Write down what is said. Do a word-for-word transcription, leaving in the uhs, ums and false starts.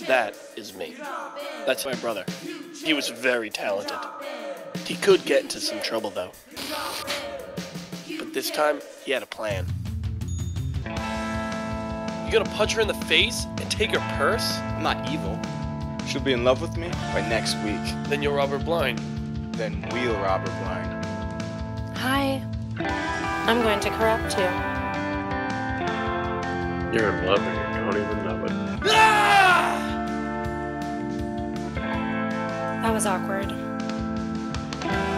That is me. That's my brother. He was very talented. He could get into some trouble, though. But this time, he had a plan. You gonna punch her in the face and take her purse? I'm not evil. She'll be in love with me by next week. Then you'll rob her blind. Then we'll rob her blind. Hi. I'm going to corrupt you. You're in love and you don't even know it. That was awkward.